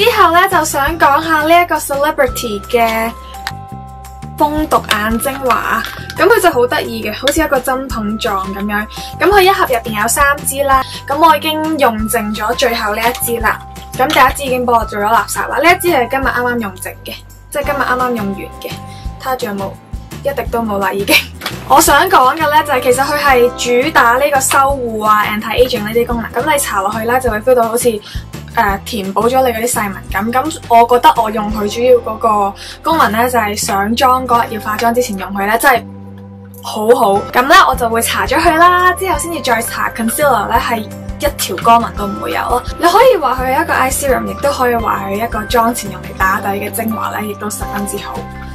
之後咧就想講下呢一個 Celebrity 嘅蜂毒眼精華，咁佢就好得意嘅，好似一個針筒狀咁樣。咁佢一盒入邊有3支啦，咁我已經用剩咗最後呢一支啦。咁第一支已經幫我做咗垃圾啦，呢一支係今日啱啱用剩嘅，即係今日啱啱用完嘅。睇下仲有冇？一滴都冇啦已經。我想講嘅咧就係其實佢係主打呢個修護啊 anti-aging 呢啲功能，咁你搽落去咧就會 feel 到好似填補咗你嗰啲細紋感。咁我覺得我用佢主要嗰個功能咧就係上妝嗰日要化妝之前用佢咧，真係好好。咁咧我就會搽咗佢啦，之後先至再搽 concealer 咧，係一條光紋都唔會有咯。你可以話佢係一個 eye serum， 亦都可以話係一個妝前用嚟打底嘅精華咧，亦都十分之好。